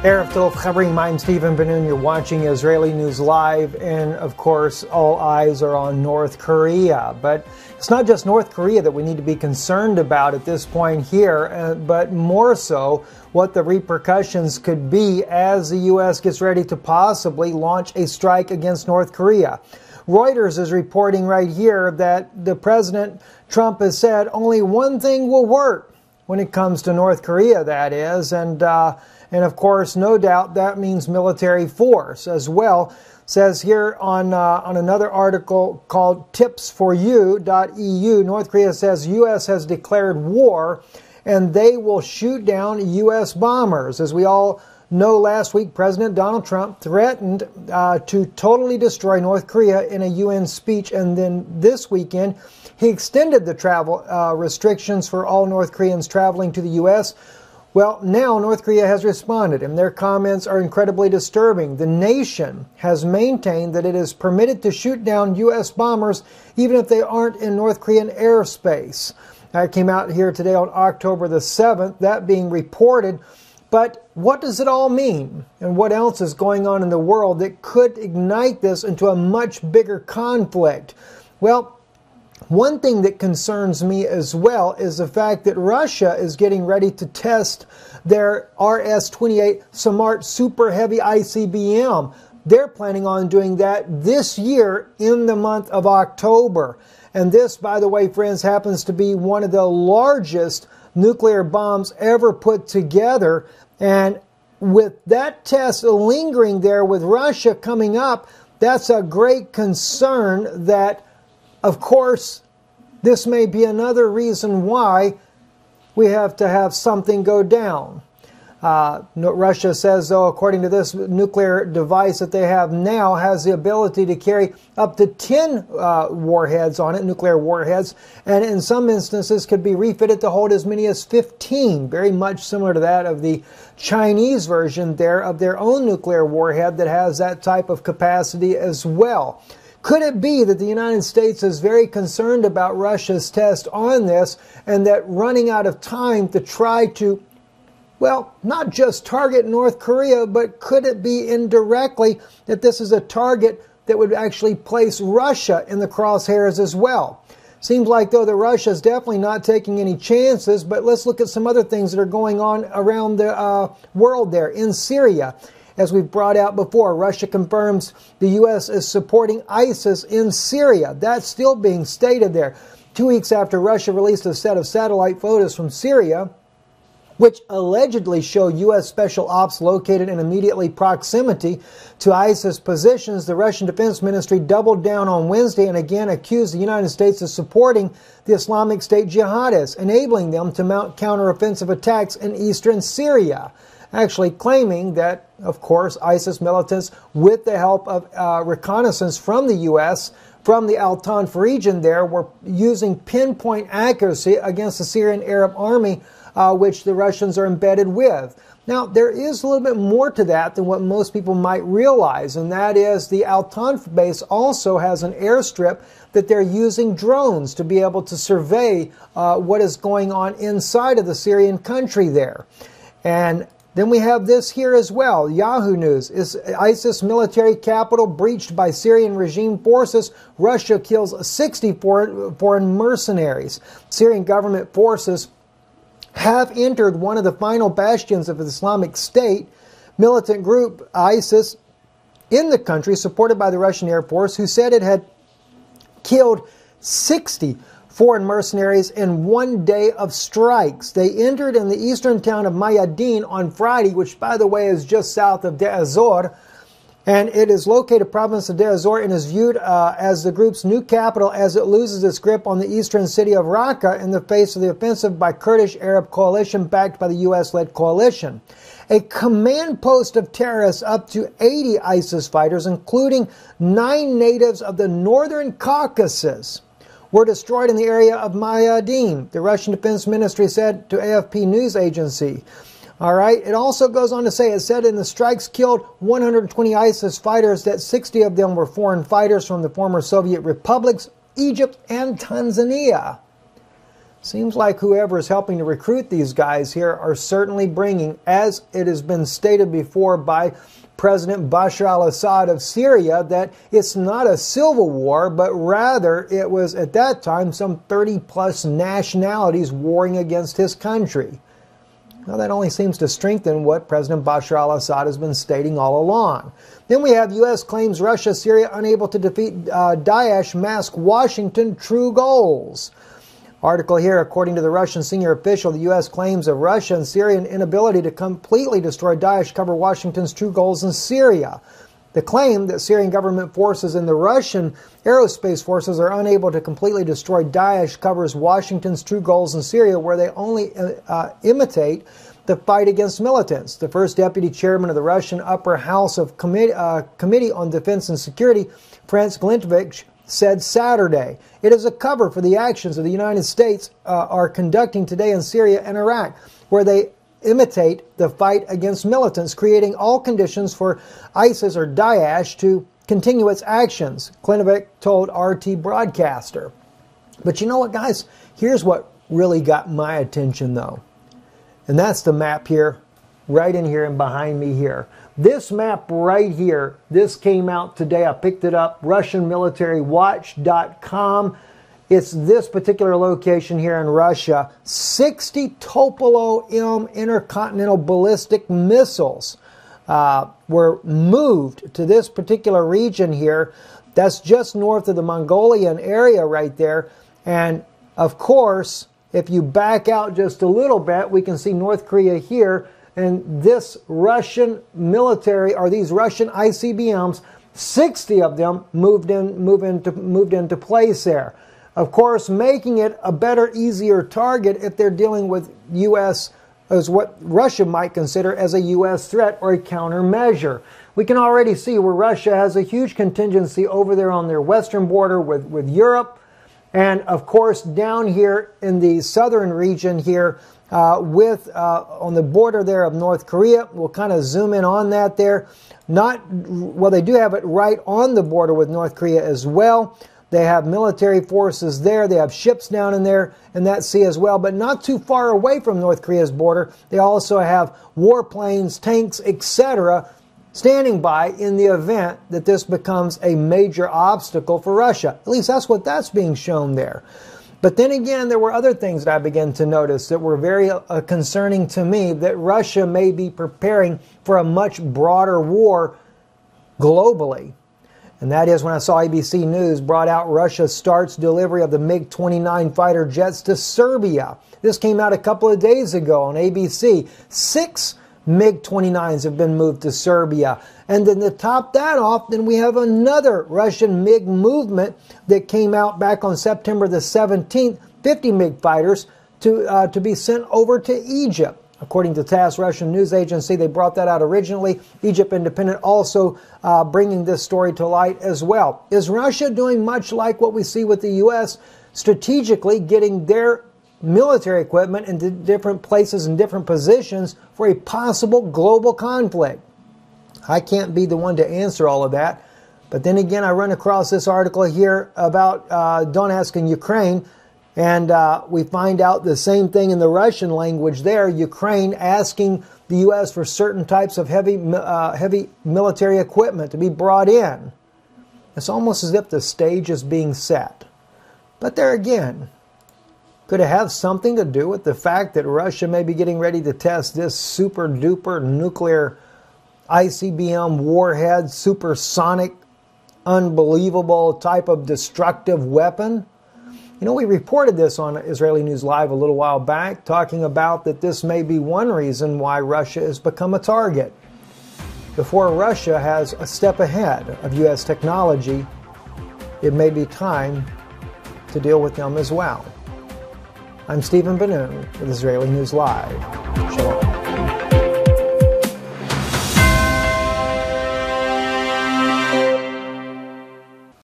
Erev Tov Chavrim, I'm Stephen Ben-Nun. You're watching Israeli News Live, and of course, all eyes are on North Korea. But it's not just North Korea that we need to be concerned about at this point here, but more so what the repercussions could be as the U.S. gets ready to possibly launch a strike against North Korea. Reuters is reporting right here that the President Trump has said only one thing will work when it comes to North Korea, that is, and of course, no doubt that means military force as well. Says here on another article called tipsforyou.eu, North Korea says U.S. has declared war and they will shoot down U.S. bombers. As we all know, last week President Donald Trump threatened to totally destroy North Korea in a UN speech, and then this weekend he extended the travel restrictions for all North Koreans traveling to the U.S. Well, now North Korea has responded, and their comments are incredibly disturbing. The nation has maintained that it is permitted to shoot down U.S. bombers even if they aren't in North Korean airspace. That came out here today on October the 7th, that being reported. But what does it all mean? And what else is going on in the world that could ignite this into a much bigger conflict? Well, one thing that concerns me as well is the fact that Russia is getting ready to test their RS-28 Smart Super Heavy ICBM. They're planning on doing that this year in the month of October. And this, by the way, friends, happens to be one of the largest nuclear bombs ever put together. And with that test lingering there with Russia coming up, that's a great concern that, of course, this may be another reason why we have to have something go down. Russia says, though, according to this nuclear device that they have now, has the ability to carry up to 10 warheads on it, nuclear warheads, and in some instances could be refitted to hold as many as 15, very much similar to that of the Chinese version there of their own nuclear warhead that has that type of capacity as well. Could it be that the United States is very concerned about Russia's test on this and that running out of time to try to, well, not just target North Korea, but could it be indirectly that this is a target that would actually place Russia in the crosshairs as well? Seems like, though, that Russia is definitely not taking any chances, but let's look at some other things that are going on around the world there. In Syria, as we've brought out before, Russia confirms the U.S. is supporting ISIS in Syria. That's still being stated there. 2 weeks after Russia released a set of satellite photos from Syria, which allegedly show U.S. special ops located in immediately proximity to ISIS positions, the Russian Defense Ministry doubled down on Wednesday and again accused the United States of supporting the Islamic State jihadists, enabling them to mount counteroffensive attacks in eastern Syria. Actually claiming that, of course, ISIS militants, with the help of reconnaissance from the U.S., from the Al-Tanf region there, were using pinpoint accuracy against the Syrian Arab army, which the Russians are embedded with. Now, there is a little bit more to that than what most people might realize, and that is the Al-Tanf base also has an airstrip that they're using drones to be able to survey what is going on inside of the Syrian country there. And then we have this here as well. Yahoo News. Is ISIS military capital breached by Syrian regime forces? Russia kills 60 foreign mercenaries. Syrian government forces have entered one of the final bastions of the Islamic State militant group ISIS in the country, supported by the Russian Air Force, who said it had killed 60 foreign mercenaries in 1 day of strikes. They entered in the eastern town of Mayadin on Friday, which, by the way, is just south of Deir ez-Zor, and it is located province of Deir ez-Zor and is viewed as the group's new capital as it loses its grip on the eastern city of Raqqa in the face of the offensive by Kurdish Arab coalition backed by the U.S.-led coalition. A command post of terrorists, up to 80 ISIS fighters, including 9 natives of the northern Caucasus, were destroyed in the area of Mayadin, the Russian Defense Ministry said to AFP news agency. All right. It also goes on to say, it said in the strikes killed 120 ISIS fighters, that 60 of them were foreign fighters from the former Soviet republics, Egypt, and Tanzania. Seems like whoever is helping to recruit these guys here are certainly bringing, as it has been stated before by President Bashar al-Assad of Syria, that it's not a civil war, but rather it was at that time some 30-plus nationalities warring against his country. Well, that only seems to strengthen what President Bashar al-Assad has been stating all along. Then we have U.S. claims Russia, Syria unable to defeat Daesh, mask Washington true goals. Article here, according to the Russian senior official, the U.S. claims of Russia and Syrian inability to completely destroy Daesh cover Washington's true goals in Syria. The claim that Syrian government forces and the Russian aerospace forces are unable to completely destroy Daesh covers Washington's true goals in Syria, where they only imitate the fight against militants. The first deputy chairman of the Russian upper house of Committee on Defense and Security, Franz Glintovich, said Saturday, it is a cover for the actions of the United States are conducting today in Syria and Iraq, where they imitate the fight against militants, creating all conditions for ISIS or Daesh to continue its actions, Glintovich told RT broadcaster. But you know what, guys? Here's what really got my attention, though. And that's the map here, right in here and behind me here. This map right here, this came out today. I picked it up, RussianMilitaryWatch.com. It's this particular location here in Russia. 60 Tupolev-M intercontinental ballistic missiles were moved to this particular region here. That's just north of the Mongolian area right there. And of course, if you back out just a little bit, we can see North Korea here. And this Russian military, or these Russian ICBMs, 60 of them moved into place there. Of course, making it a better, easier target if they're dealing with U.S. as what Russia might consider as a U.S. threat or a countermeasure. We can already see where Russia has a huge contingency over there on their western border with Europe. And of course, down here in the southern region here, on the border there of North Korea. We'll kind of zoom in on that there. Well, they do have it right on the border with North Korea as well. They have military forces there. They have ships down in there in that sea as well, but not too far away from North Korea's border. They also have warplanes, tanks, etc. standing by in the event that this becomes a major obstacle for Russia. At least that's what that's being shown there. But then again, there were other things that I began to notice that were very concerning to me, that Russia may be preparing for a much broader war globally. And that is when I saw ABC News brought out Russia starts delivery of the MiG-29 fighter jets to Serbia. This came out a couple of days ago on ABC. 6 MiG-29s have been moved to Serbia. And then to top that off, then we have another Russian MiG movement that came out back on September the 17th, 50 MiG fighters to be sent over to Egypt. According to TASS, Russian news agency, they brought that out originally. Egypt Independent also bringing this story to light as well. Is Russia doing much like what we see with the U.S., strategically getting their military equipment into different places and different positions for a possible global conflict? I can't be the one to answer all of that. But then again, I run across this article here about Donetsk and Ukraine, and we find out the same thing in the Russian language there. Ukraine asking the U.S. for certain types of heavy military equipment to be brought in. It's almost as if the stage is being set. But there again, could it have something to do with the fact that Russia may be getting ready to test this super-duper nuclear ICBM warhead, supersonic, unbelievable type of destructive weapon? You know, we reported this on Israeli News Live a little while back, talking about that this may be one reason why Russia has become a target. Before Russia has a step ahead of U.S. technology, it may be time to deal with them as well. I'm Stephen Ben-Nun with Israeli News Live. Shalom.